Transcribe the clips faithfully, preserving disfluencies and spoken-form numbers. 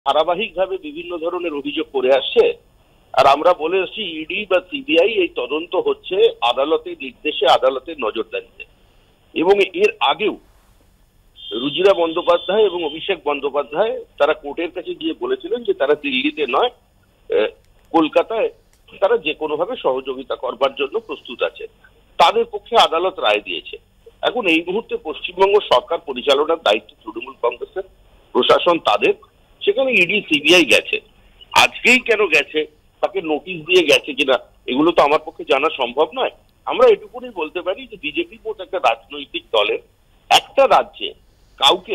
ধারাবাহিকভাবে বিভিন্ন ধরনের অভিযোগ করে আসছে। আর আমরা বলে আসছি ইডি বা সিবিআই এই তদন্ত হচ্ছে আদালতের নির্দেশে, আদালতের নজরদারিতে। এবং এর আগেও রুজিরা বন্দ্যোপাধ্যায় এবং অভিষেক বন্দ্যোপাধ্যায় তারা কোর্টের কাছে গিয়ে বলেছিলেন যে তারা দিল্লিতে নয়, কলকাতায় তারা যে কোনো ভাবে সহযোগিতা করবার জন্য প্রস্তুত আছে। তাদের পক্ষে আদালত রায় দিয়েছে। এখন এই মুহূর্তে পশ্চিমবঙ্গ সরকার পরিচালনার দায়িত্ব তৃণমূল কংগ্রেসের, প্রশাসন তাদের, সেখানে ইডি সিবিআই গেছে। আজকেই কেন গেছে, তাকে নোটিশ দিয়ে গেছে কিনা, এগুলো তো আমার পক্ষে জানা সম্ভব নয়। আমরা এটুকুনি বলতে পারি যে বিজেপির মতো একটা রাজনৈতিক দলের একটা রাজ্যে কাউকে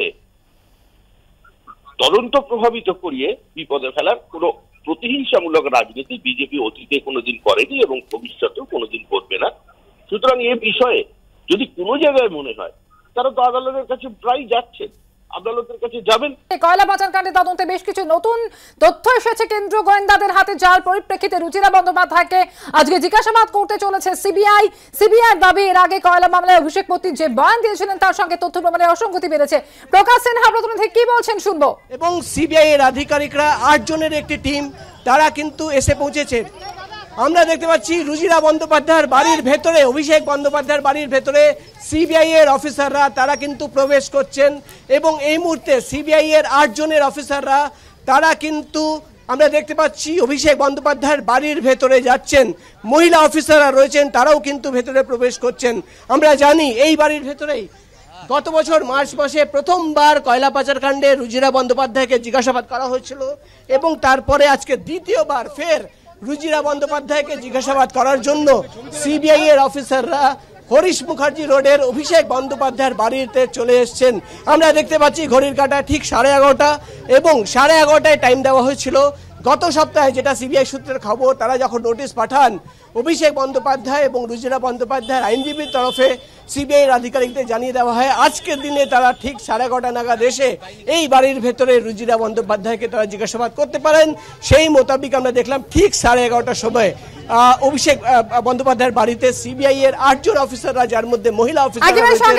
তদন্ত প্রভাবিত করিয়ে বিপদে ফেলার কোনো প্রতিহিংসামূলক রাজনীতি বিজেপি অতীতে কোনোদিন করেনি এবং ভবিষ্যতেও কোনোদিন করবে না। সুতরাং এ বিষয়ে যদি কোনো জায়গায় মনে হয়, তারা তো আদালতের কাছে প্রায় যাচ্ছেন, আদালতের কাছে যাবেন। কয়লা পাচার কাণ্ডে তদন্তে বেশ কিছু নতুন তথ্য এসেছে কেন্দ্রীয় গোয়েন্দাদের হাতে, যার পরিপ্রেক্ষিতে রুচিরা বন্দ্যোপাধ্যায়কে আজকে জিজ্ঞাসাবাদ করতে চলেছে সিবিআই। সিবিআইয়ের দাবি, এর আগে কয়লা মামলায় অভিষেক মতি যে বয়ান দিয়েছিলেন তার সঙ্গে তথ্য প্রমাণের অসঙ্গতি বেড়েছে। প্রকাশ সিনহা প্রতিনিধি কি বলছেন শুনবো। এবং সিবিআই এর আধিকারিকরা আট জনের একটি টিম, তারা কিন্তু এসে পৌঁছেছে। আমরা দেখতে পাচ্ছি রুজিরা বন্দ্যোপাধ্যায়ের বাড়ির ভেতরে, অভিষেক বন্দ্যোপাধ্যায়ের বাড়ির ভেতরে সিবিআই এর অফিসাররা তারা কিন্তু প্রবেশ করছেন। এবং এই মুহূর্তে সিবিআই এর আট জনের অফিসাররা তারা কিন্তু আমরা দেখতে পাচ্ছি অভিষেক বন্দ্যোপাধ্যায়ের বাড়ির ভেতরে যাচ্ছেন। মহিলা অফিসাররা রয়েছেন, তারাও কিন্তু ভেতরে প্রবেশ করছেন। আমরা জানি এই বাড়ির ভেতরেই গত বছর মার্চ মাসে প্রথমবার কয়লা পাচার কাণ্ডে রুজিরা বন্দ্যোপাধ্যায়কে জিজ্ঞাসাবাদ করা হয়েছিল এবং তারপরে আজকে দ্বিতীয়বার ফের রুজিরা বন্দ্যোপাধ্যায়কে জিজ্ঞাসাবাদ করার জন্য সিবিআই এর অফিসাররা হরিশ মুখার্জি রোডের অভিষেক বন্দ্যোপাধ্যায়ের বাড়িতে চলে এসেছেন। আমরা দেখতে পাচ্ছি ঘড়ির কাঁটা ঠিক সাড়ে এগারোটা এবং সাড়ে এগারোটায় টাইম দেওয়া হয়েছিল। গত সপ্তাহে যেটা সিবিআই সূত্রের খবর, তারা যখন নোটিশ পাঠান অভিষেক বন্দ্যোপাধ্যায় এবং রুজিরা বন্দ্যোপাধ্যায়ের আইনজীবীর তরফে সিবিআইয়ের আধিকারিকদের জানিয়ে দেওয়া হয় আজকের দিনে তারা ঠিক সাড়ে এগারোটা নাগাদ এসে এই বাড়ির ভেতরে রুজিরা বন্দ্যোপাধ্যায়কে তারা জিজ্ঞাসাবাদ করতে পারেন। সেই মোতাবিক আমরা দেখলাম ঠিক সাড়ে এগারোটার সময় অভিষেক বন্দ্যোপাধ্যায়ের বাড়িতে সিবিআই এর আটজন অফিসাররা, যার মধ্যে মহিলা অফিসার।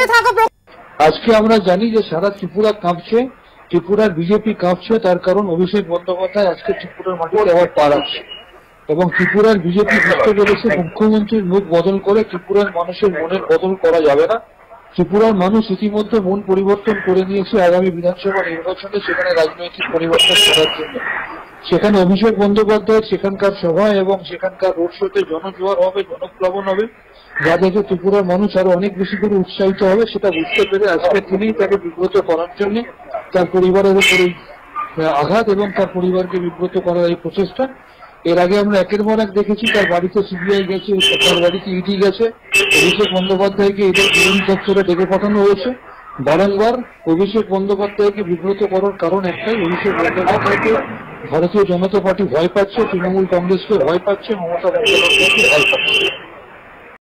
আজকে আমরা জানি যে সারা ত্রিপুরা কাঁপছে, ত্রিপুরার বিজেপি কাঁপছে, তার কারণ অভিষেক বন্দ্যোপাধ্যায় আজকে ত্রিপুরার মাটিতে আবার পা রাখছে এবং ত্রিপুরার বিজেপি বুঝতে পেরেছে মুখ্যমন্ত্রীর মুখ বদল করে ত্রিপুরার মানুষের মনের বদল করা যাবে না। ত্রিপুরার মানুষ ইতিমধ্যে মন পরিবর্তন করে নিয়েছে আগামী বিধানসভা নির্বাচনে সেখানে রাজনৈতিক পরিবর্তন করার জন্য। সেখানে অভিষেক বন্দ্যোপাধ্যায় সেখানকার সভায় এবং সেখানকার রোড শোতে জনজোয়ার হবে, জনপ্লাবন হবে, যা দেখে ত্রিপুরার মানুষ আরো অনেক বেশি করে উৎসাহিত হবে। সেটা বুঝতে পেরে আজকের দিনেই তাকে বিব্রত করার জন্য তার পরিবারের উপরে আঘাত এবং তার পরিবারকে বিব্রত করার এই প্রচেষ্টা। এর আগে আমরা একের পর এক দেখেছি তার বাড়িতে সিবিআই গেছে, তার বাড়িতে ইডি গেছে, অভিষেক বন্দ্যোপাধ্যায়কে এদের তৃণমূল দপ্তরে ডেকে পাঠানো হয়েছে। বারংবার অভিষেক বন্দ্যোপাধ্যায়কে বিব্রত করার কারণ একটাই, অভিষেক বন্দ্যোপাধ্যায়কে ভারতীয় জনতা পার্টি ভয় পাচ্ছে, তৃণমূল কংগ্রেসকে ভয় পাচ্ছে, মমতা বন্দ্যোপাধ্যায়কে ভয় পাচ্ছে।